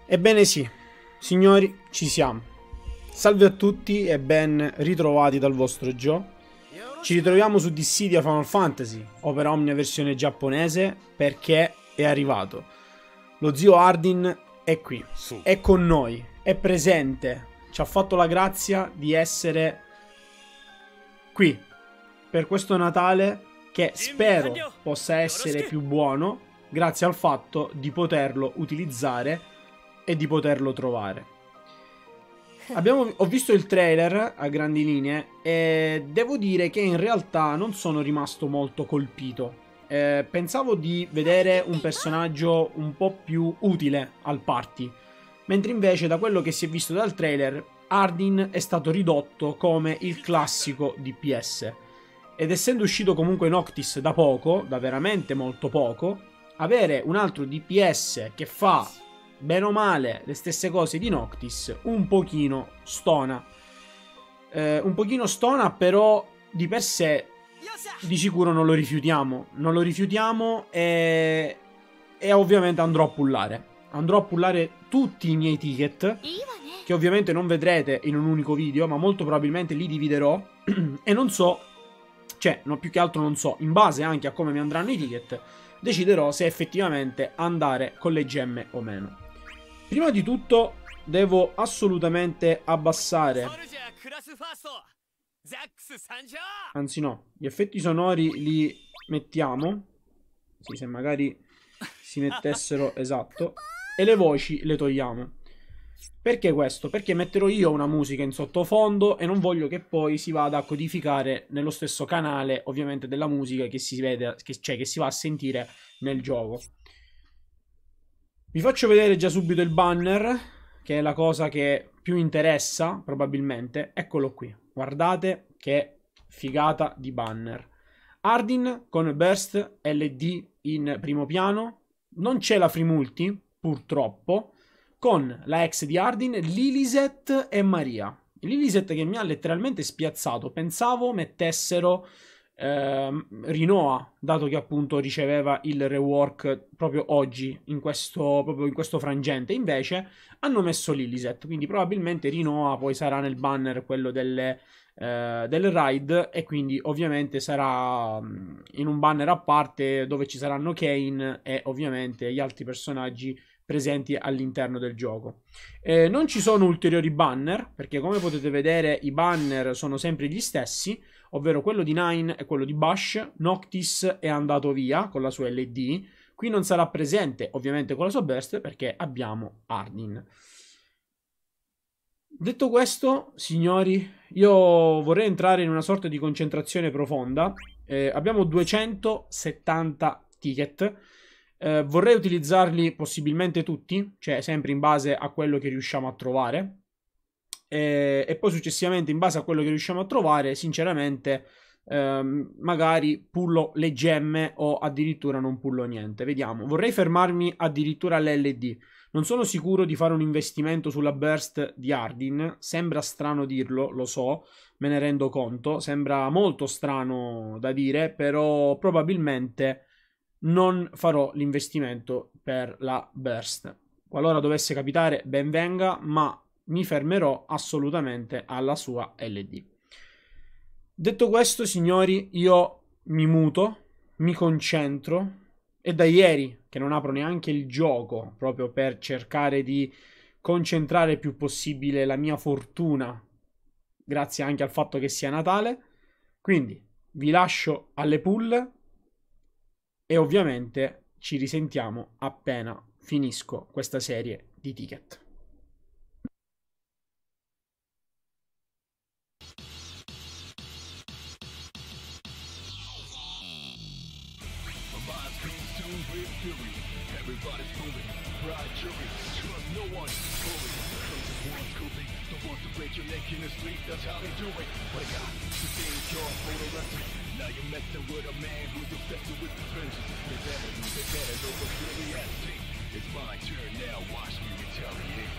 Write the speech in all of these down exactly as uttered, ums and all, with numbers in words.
Ebbene sì, signori, ci siamo. Salve a tutti e ben ritrovati dal vostro Joe. Ci ritroviamo su Dissidia Final Fantasy, Opera Omnia versione giapponese, perché è arrivato. Lo zio Ardyn è qui, è con noi, è presente, ci ha fatto la grazia di essere qui per questo Natale che spero possa essere più buono grazie al fatto di poterlo utilizzare e di poterlo trovare. Abbiamo, ho visto il trailer a grandi linee e devo dire che in realtà non sono rimasto molto colpito. Eh, pensavo di vedere un personaggio un po' più utile al party, mentre invece da quello che si è visto dal trailer Ardyn è stato ridotto come il classico D P S. Ed essendo uscito comunque Noctis da poco, da veramente molto poco, avere un altro D P S che fa bene o male le stesse cose di Noctis un pochino stona. Eh, un pochino stona, però di per sé di sicuro non lo rifiutiamo. Non lo rifiutiamo e, e ovviamente andrò a pullare. Andrò a pullare tutti i miei ticket, che ovviamente non vedrete in un unico video, ma molto probabilmente li dividerò. E non so, cioè, no, più che altro non so, in base anche a come mi andranno i ticket, deciderò se effettivamente andare con le gemme o meno. Prima di tutto devo assolutamente abbassare, anzi no, gli effetti sonori li mettiamo, sì, se magari si mettessero, esatto, e le voci le togliamo. Perché questo? Perché metterò io una musica in sottofondo e non voglio che poi si vada a codificare nello stesso canale, ovviamente, della musica che si vede, che, cioè che si va a sentire nel gioco. Vi faccio vedere già subito il banner, che è la cosa che più interessa, probabilmente. Eccolo qui. Guardate che figata di banner. Ardyn con Burst L D in primo piano. Non c'è la free multi, purtroppo, con la ex di Ardyn, Lilizet e Maria. Lilizet che mi ha letteralmente spiazzato. Pensavo mettessero eh, Rinoa, dato che appunto riceveva il rework proprio oggi, in questo, proprio in questo frangente. Invece hanno messo Lilizet, quindi probabilmente Rinoa poi sarà nel banner quello delle, eh, del raid, e quindi ovviamente sarà in un banner a parte dove ci saranno Kain e ovviamente gli altri personaggi presenti all'interno del gioco. Eh, non ci sono ulteriori banner, perché come potete vedere i banner sono sempre gli stessi, ovvero quello di Nine e quello di Bash. Noctis è andato via con la sua L D, qui non sarà presente ovviamente con la sua Burst perché abbiamo Ardyn. Detto questo, signori, io vorrei entrare in una sorta di concentrazione profonda. Eh, abbiamo duecentosettanta ticket. Eh, vorrei utilizzarli possibilmente tutti, cioè sempre in base a quello che riusciamo a trovare. E, e poi successivamente, in base a quello che riusciamo a trovare, sinceramente, ehm, magari pullo le gemme o addirittura non pullo niente. Vediamo. Vorrei fermarmi addirittura all'L D. Non sono sicuro di fare un investimento sulla burst di Ardyn. Sembra strano dirlo, lo so, me ne rendo conto. Sembra molto strano da dire, però probabilmente non farò l'investimento per la burst. Qualora dovesse capitare, ben venga, ma mi fermerò assolutamente alla sua L D. Detto questo, signori, io mi muto, mi concentro, e da ieri che non apro neanche il gioco, proprio per cercare di concentrare il più possibile la mia fortuna, grazie anche al fatto che sia Natale. Quindi vi lascio alle pull e ovviamente ci risentiamo appena finisco questa serie di ticket. Everybody's moving, ride jury, trust no one, bully. Closest one scooping, don't want to break your neck in the street, that's how they do it. But I got to think you're for the rest. Now you're messing with a man who's obsessed with the vengeance. They better do, they better know what's really at stake. It's my turn now, watch me retaliate.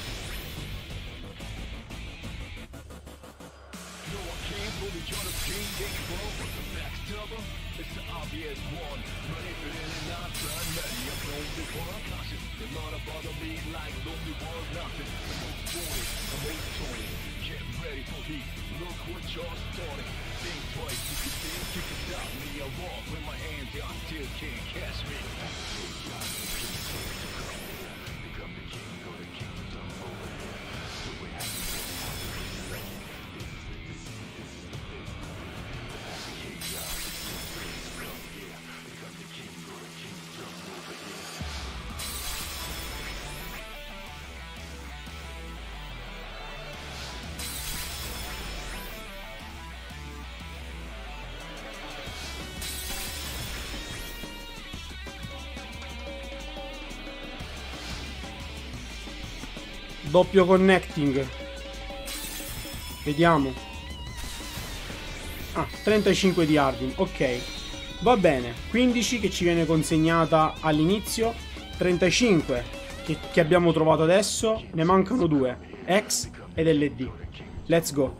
No, I can't bully, you're the king. Doppio connecting. Vediamo. Ah, trentacinque di Harding. Ok. Va bene. quindici che ci viene consegnata all'inizio. trentacinque che, che abbiamo trovato adesso. Ne mancano due. X ed L D. Let's go.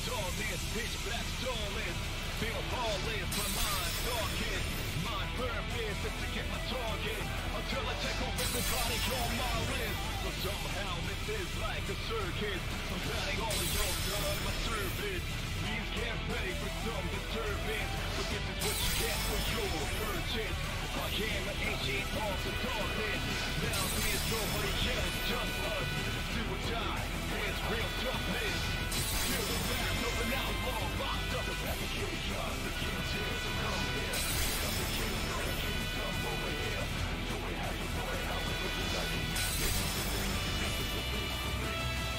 darkness, pitch black starless. Feel lawless, my mind's darkest. Mind purpose is to get my target until I take off everybody on my list. But somehow this is like a circus. I'm planning all of your done my service. Please get ready for some disturbance, but this is what you get for your purchase. I am an ancient of the darkness. Now there's nobody else, just us. Do or die, there's real toughness. Feel the wrath of an outlaw, locked up. The back of kill God, the king's here, so come here. I'm the king, you're the king, come over here. Do it how you want it, how it looks like it. This is the thing, this is the place for me.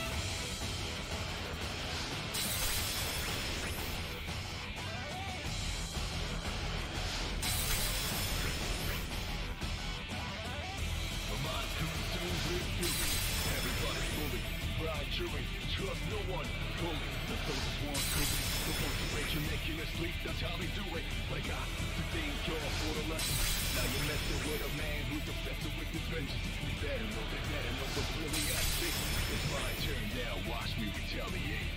Everybody's bully, bride jury, trust no one fully. The closest one could be the one to break your neck in your sleep. That's how they do it. But I got to thank y'all for the lesson. Now you're messing with a man who's obsessed with his vengeance. You better know, they better know what's really at stake. It's my turn now, watch me retaliate.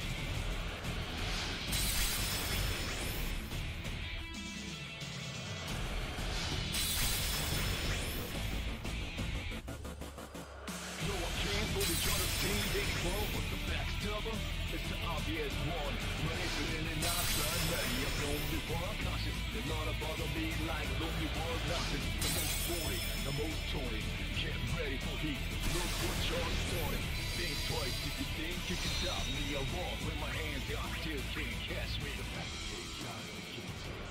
But the backstabber is the obvious one. Manipulating and not done ready. I'm the only one cautious. They're not about to be like the only one nothing. The most sporty, the most toy. Get ready for heat. Look what you're starting. Think twice if you think you can stop me. I walk with my hands out. Still can't catch me. The back of the God, the king's here.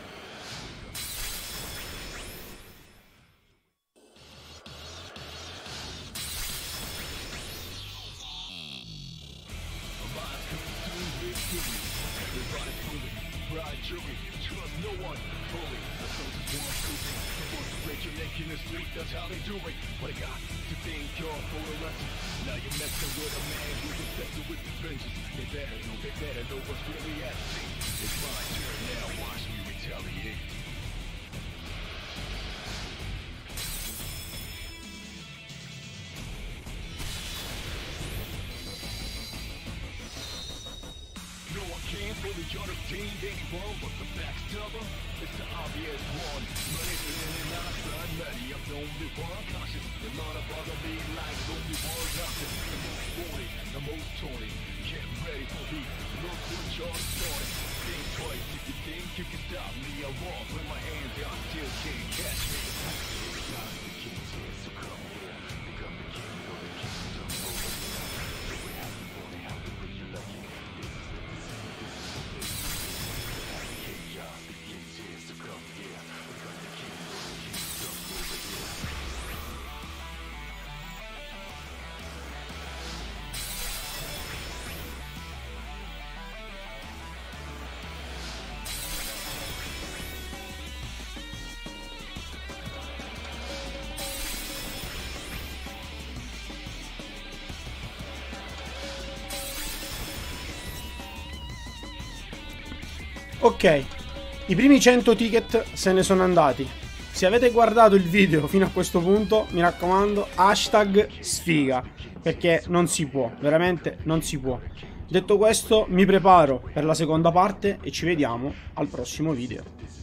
Everybody's bully, bride jury, trust no one fully. The closest one could be the one to break your neck in the street. That's how they do it. But I got to thank y'all for the lesson. Now you're messing with a man who's obsessed with his vengeance. They better know, they better know what's really at stake. It's my turn now, watch me retaliate. Fully understand anyone, but the backstabber is the obvious one. Manipulating and not done ready. I'm the only one cautious. They're not about to be like the only one nothing. The most sporty, the most toy. Get ready for heat. Look what you're starting. Think twice if you think you can stop me. I walk with my hands out, still can't catch me. God, the king's here, so come here. Become the king of the kingdom over here. Do it how you want it, how it looks you like it. Ok, i primi cento ticket se ne sono andati. Se avete guardato il video fino a questo punto, mi raccomando, hashtag sfiga, perché non si può, veramente non si può. Detto questo, mi preparo per la seconda parte e ci vediamo al prossimo video.